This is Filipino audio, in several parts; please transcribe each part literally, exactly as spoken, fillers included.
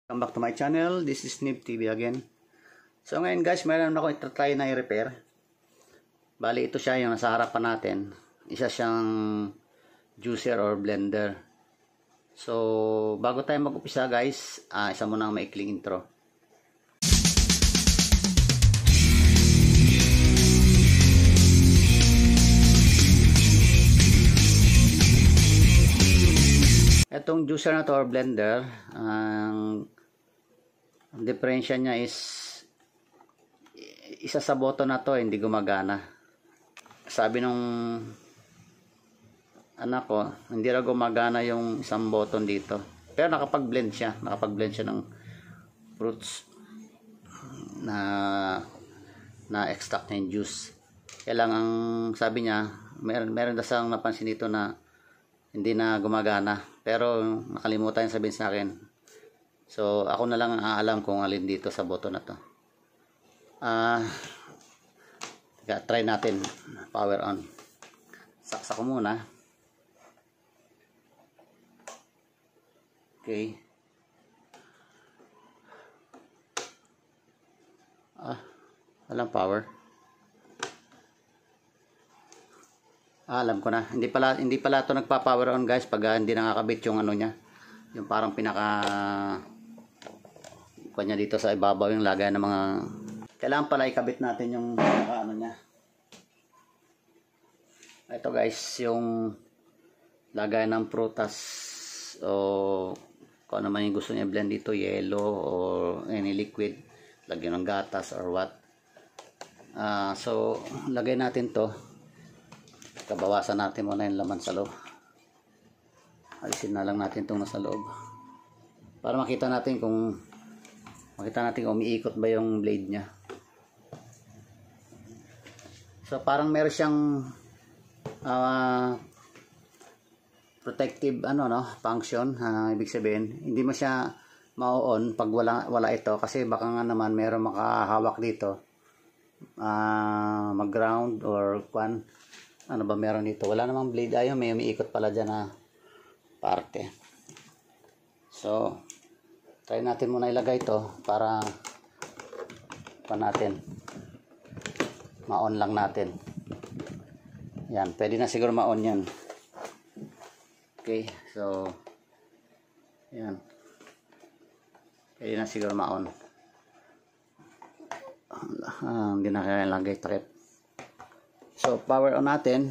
Welcome back to my channel. This is Neve T V again. So ngayon guys, meron ako itatry na i-repair. Bali ito siya yung nasa harapan natin. Isa siyang juicer or blender. So bago tayo mag-upisa guys, uh, isa muna ang maikling intro. Itong juicer na to or blender, ang ang diferensya niya is isa sa button na to hindi gumagana. Sabi nung anak ko, hindi raw gumagana yung isang button dito. Pero nakapag-blend siya, nakapag-blend siya ng fruits na na extract na yung juice. Kaya lang ang sabi niya, meron meron daw siyang napansin dito na hindi na gumagana. Pero nakalimutan yung sabihin sa akin. So, ako na lang ang aalam kung alin dito sa button na to. Ah, uh, try natin. Power on. Saksak ko muna. Okay. Ah, walang power. Ah, alam ko na. Hindi pala hindi pala ito nagpa-power on guys pag uh, hindi nakakabit yung ano niya. Yung parang pinaka kanya dito sa ibabaw yung lagay ng mga kailangan pala ikabit natin yung pinaka ano niya. Ito guys, yung lagay ng prutas o kung ano man yung gusto niya blend dito, yellow or any liquid, lagyan ng gatas or what. Uh, so lagay natin to. Kabawasan natin muna yung laman sa loob. Alisin na lang natin itong nasa loob. Para makita natin kung makita natin kung umiikot ba yung blade niya. So parang meron siyang uh, protective ano no, function. Uh, ibig sabihin, hindi mo siya ma-on pag wala, wala ito. Kasi baka nga naman meron makahawak dito. Uh, mag-ground or kwan. Ano ba meron dito? Wala namang blade. Ayun, may umiikot pala dyan na parte. So, try natin muna ilagay ito para pa natin. Ma-on lang natin. Yan, pwede na siguro ma-on yan. Okay, so, yan. Pwede na siguro ma-on. Ah, hindi na kaya ilagay takip. So, power on natin.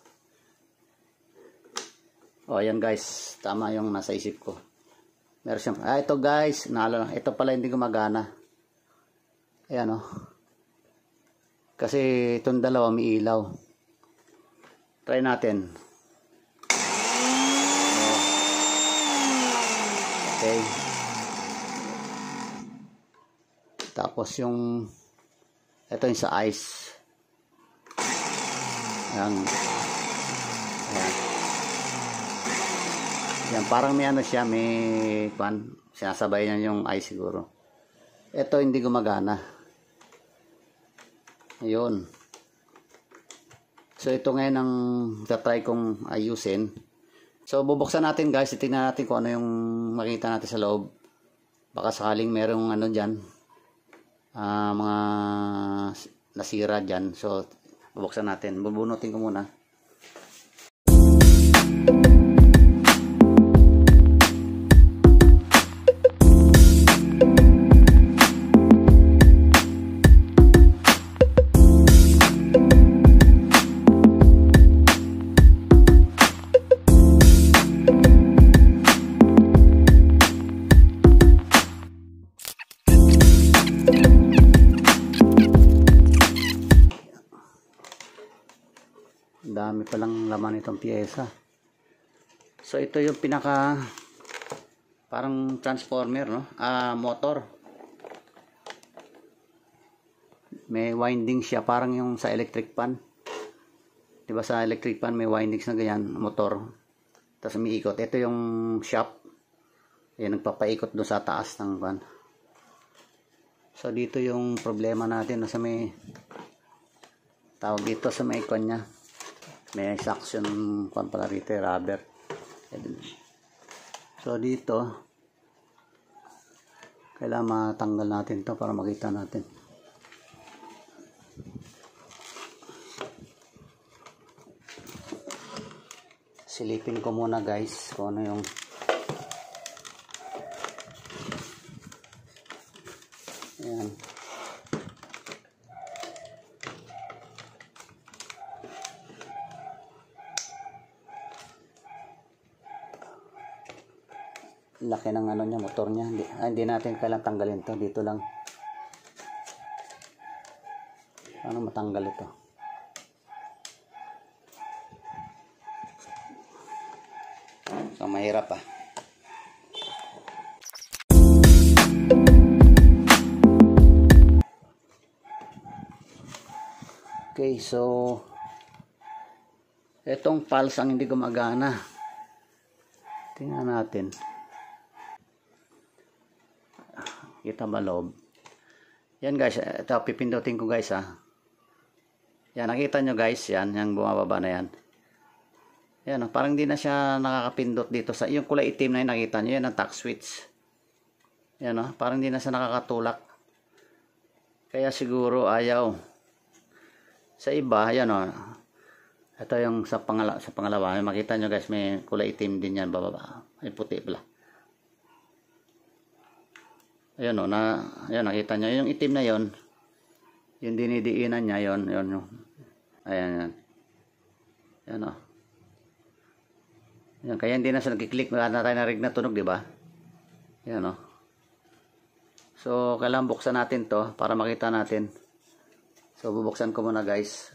O, ayan guys. Tama yung nasa isip ko. Meron siyang, ah, ito guys. Naalala, ito pala hindi gumagana. Ayan o. Kasi itong dalawa may ilaw. Try natin. Okay. Tapos yung, ito yung sa ice. Ayan. Ayan. Ayan, parang may ano siya, may pan, sinasabay niya yung ice siguro. Ito hindi gumagana. Ayun. So ito ngayon ang tatry kong ayusin. So bubuksan natin guys, itingnan natin kung ano yung makita natin sa loob. Baka sakaling merong ano dyan, uh, mga nasira dyan. So bubuksan natin. Bubunutin ko muna. Dami palang laman itong piyesa. So ito yung pinaka parang transformer no, ah motor. May winding siya parang yung sa electric pan. 'Di ba sa electric pan may windings na ganyan, motor. Tapos umiikot. Ito yung shaft. Ayan, nagpapaikot doon sa taas ng pan. So dito yung problema natin sa may tawag dito sa may ikon niya. May suction pan pala rito, rubber. So dito Kailangan matanggal natin to para makita natin. Silipin ko muna guys kung ano yung ayan. Laki ng ano niya, motor niya. Hindi, ah, hindi natin kailangan tanggalin to. Dito lang. Paano matanggal ito? So, mahirap ah. Okay, so itong pulse ang hindi gumagana. Tingnan natin. Kita ba loob? Yan guys, ito pipindutin ko guys ha. Yan, nakita nyo guys, yan, yung bumababa na yan. Yan, parang di na siya nakakapindot dito sa, yung kulay itim na yun, nakita nyo, yan ang task switch. Yan o, parang di na siya nakakatulak. Kaya siguro ayaw. Sa iba, yan o. Ito yung sa, pangala, sa pangalawa, makita nyo guys, may kulay itim din yan, bababa. May puti pala. Ayan o, na, ayan, nakita nyo. Yung itim na yon, yung dinidiinan niya, yon, yon, yon. Ayan, yan. Ayan o. Ayan, kaya hindi na siya nagkiklik. Wala na tayo narig na tunog, di ba? Ayan o. So, kailangan buksan natin to para makita natin. So, bubuksan ko muna guys.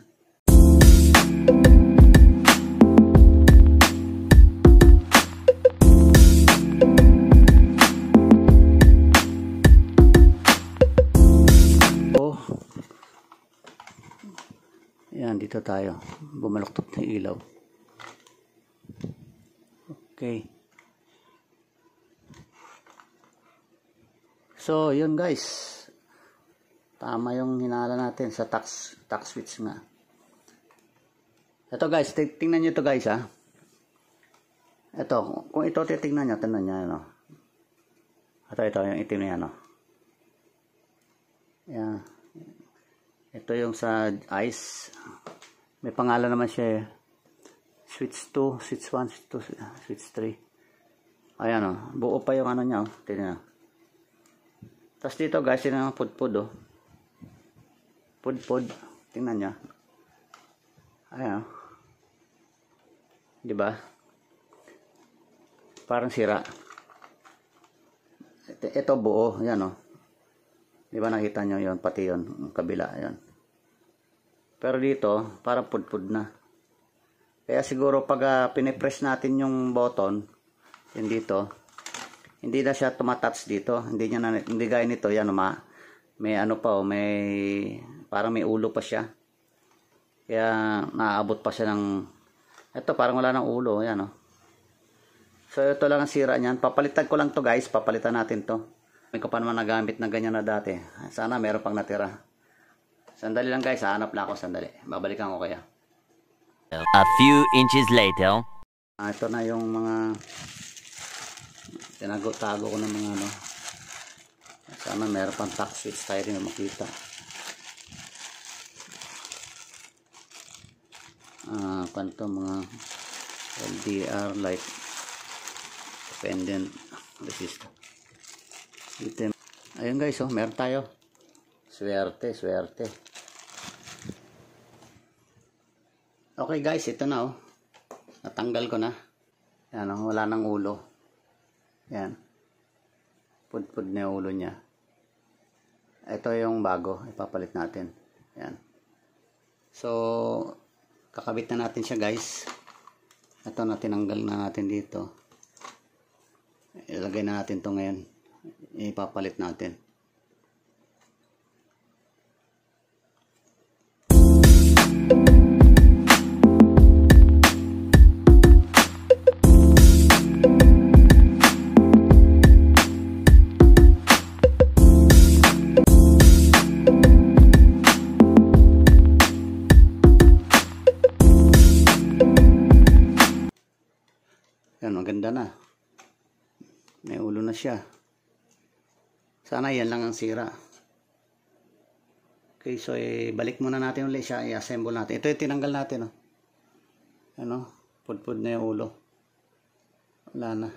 Yan, dito tayo. Bumaluktot na ilaw. Okay. So, yun guys. Tama yung hinala natin sa tax, tax switch nga. Ito guys, tingnan nyo ito guys ha. Ito, kung ito titingnan nyo, tingnan nyo, ano. Ito, ito, yung itim na yan, ano. Yan. Ito yung sa ice. May pangalan naman siya eh. Switch two, switch one, switch two, switch three. Ayan o. Oh. Buo pa yung ano niya o. Oh. Tingnan. Tapos dito guys, yun ang pudpud o. Oh. Pudpud. Tingnan niya. Ayan o. Oh. Diba? Parang sira. Ito, ito buo. Ayan o. Oh. Diba nakita nyo yon, pati yon, kabila yon. Pero dito, parang pudpud na. Kaya siguro pag uh, pinipress natin yung button, yun dito, hindi na siya tumatouch dito. Hindi niya na, hindi gaya nito, yan, ma, may ano pa, oh, may, parang may ulo pa siya. Kaya naaabot pa siya ng, ito parang wala ng ulo, yan oh. So ito lang ang sira niyan. Papalitan ko lang to guys, papalitan natin to. May ko pa naman nagamit na ganyan na dati. Sana meron pang natira. Sandali lang guys, hahanap lang ako sandali. Babalikan ko kaya. A few inches later. Ah, ito na yung mga tinago-tago ko ng mga ano. Sana meron pang tax switch tayo rin makita. Ah, kanto mga L D R light dependent resistor. Dito. Ayun guys, oh, meron tayo. Swerte, swerte. Okay guys, ito na oh. Natanggal ko na. Yan oh, wala nang ulo. Yan. Pudpud na yung ulo niya. Ito yung bago, ipapalit natin. Yan. So, kakabit na natin siya guys. Ito na, tinanggal na natin dito. Ilagay na natin to ngayon. Ipapalit natin. Yan, maganda na. May ulo na siya. Sana yan lang ang sira. Okay, so eh, balik muna natin ulit siya. I-assemble natin. Ito yung tinanggal natin. Oh. Ano? Pudpud na yung ulo. Wala na.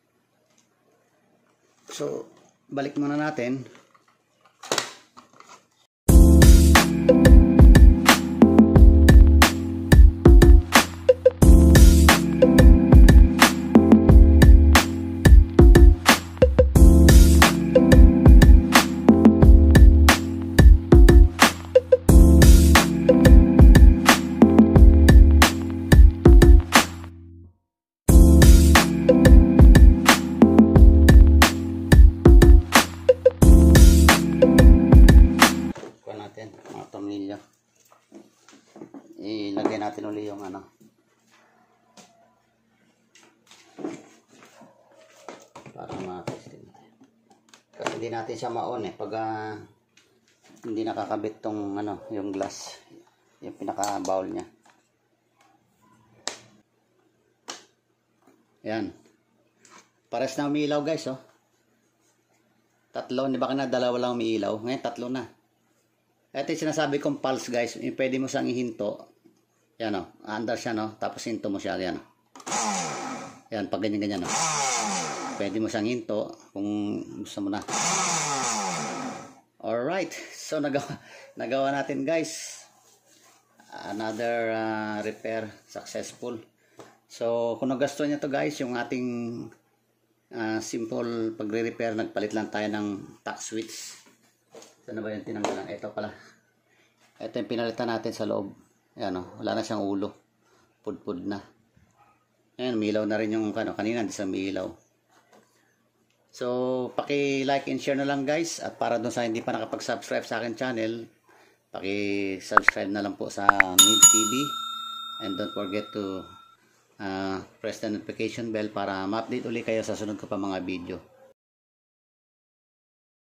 So, balik muna natin. Mga tornilyo, ilagay natin ulit yung ano, para ma-testing natin. Kasi hindi natin siya ma-on eh pag uh, hindi nakakabit tong ano, yung glass, yung pinaka bowl nya. Yan, pares na umiilaw guys. Oh, tatlo, di ba kana dalawa lang umiilaw, ngayon tatlo na. Ito yung sinasabi kong pulse guys. Yung pwede mo siyang ihinto. Yan o. Andar siya no. Tapos hinto mo siya. Yan. Yan. Pag ganyan-ganyan o. Pwede mo siyang hinto. Kung gusto mo na. Alright. So nagawa, nagawa natin guys. Another uh, repair. Successful. So kung nagustuhan niyo to guys. Yung ating uh, simple pagre-repair. Nagpalit lang tayo ng tack switch. Saan na ba yung tinanggalan? Ito pala. Ito yung pinalitan natin sa loob. Ayan o. Wala na siyang ulo. Pudpud na. Ayan. Umilaw na rin yung ano, kanina. Hindi sa umilaw. So, paki-like and share na lang guys. At para dun sa hindi pa nakapag-subscribe sa akin channel, paki-subscribe na lang po sa Neve T V. And don't forget to uh, press the notification bell para ma-update ulit kayo sa sunod ko pa mga video.